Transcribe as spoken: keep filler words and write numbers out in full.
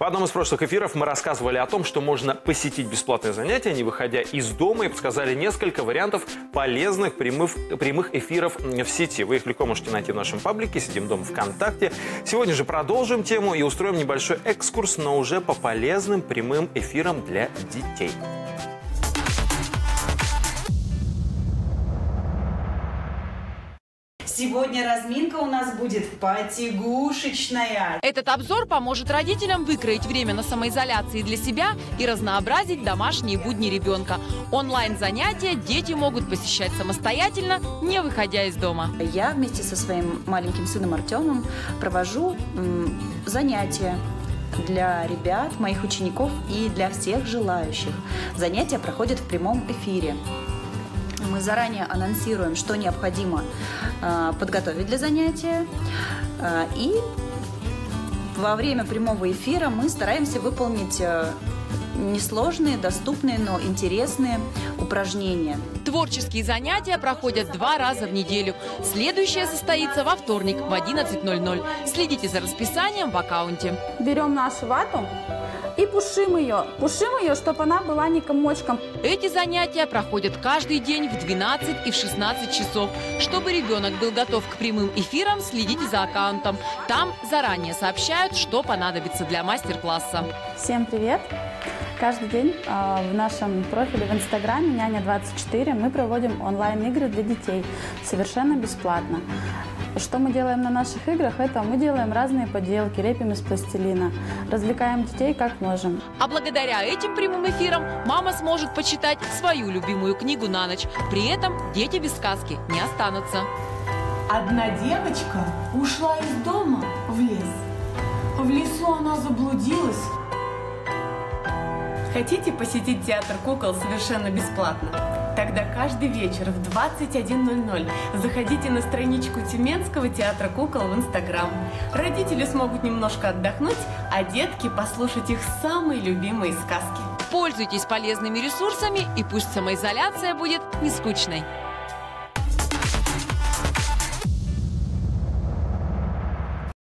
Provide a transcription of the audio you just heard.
В одном из прошлых эфиров мы рассказывали о том, что можно посетить бесплатное занятие, не выходя из дома, и подсказали несколько вариантов полезных прямых, прямых эфиров в сети. Вы их легко можете найти в нашем паблике «Сидим дома ВКонтакте». Сегодня же продолжим тему и устроим небольшой экскурс, но уже по полезным прямым эфирам для детей. Сегодня разминка у нас будет потягушечная. Этот обзор поможет родителям выкроить время на самоизоляции для себя и разнообразить домашние будни ребенка. Онлайн-занятия дети могут посещать самостоятельно, не выходя из дома. Я вместе со своим маленьким сыном Артемом провожу м, занятия для ребят, моих учеников и для всех желающих. Занятия проходят в прямом эфире. Мы заранее анонсируем, что необходимо э, подготовить для занятия. Э, и во время прямого эфира мы стараемся выполнить э, несложные, доступные, но интересные упражнения. Творческие занятия проходят два раза в неделю. Следующее состоится во вторник в одиннадцать ноль ноль. Следите за расписанием в аккаунте. Берем нашу вату и пушим ее. Пушим ее, чтобы она была не комочком. Эти занятия проходят каждый день в двенадцать и в шестнадцать часов. Чтобы ребенок был готов к прямым эфирам, следите за аккаунтом. Там заранее сообщают, что понадобится для мастер-класса. Всем привет! Каждый день э, в нашем профиле в Инстаграме няня двадцать четыре мы проводим онлайн-игры для детей совершенно бесплатно. Что мы делаем на наших играх? Это мы делаем разные поделки, лепим из пластилина, развлекаем детей как можем. А благодаря этим прямым эфирам мама сможет почитать свою любимую книгу на ночь. При этом дети без сказки не останутся. Одна девочка ушла из дома в лес. В лесу она заблудилась. Хотите посетить театр кукол совершенно бесплатно? Тогда каждый вечер в двадцать один ноль ноль заходите на страничку Тюменского театра кукол в Инстаграм. Родители смогут немножко отдохнуть, а детки послушать их самые любимые сказки. Пользуйтесь полезными ресурсами, и пусть самоизоляция будет не скучной.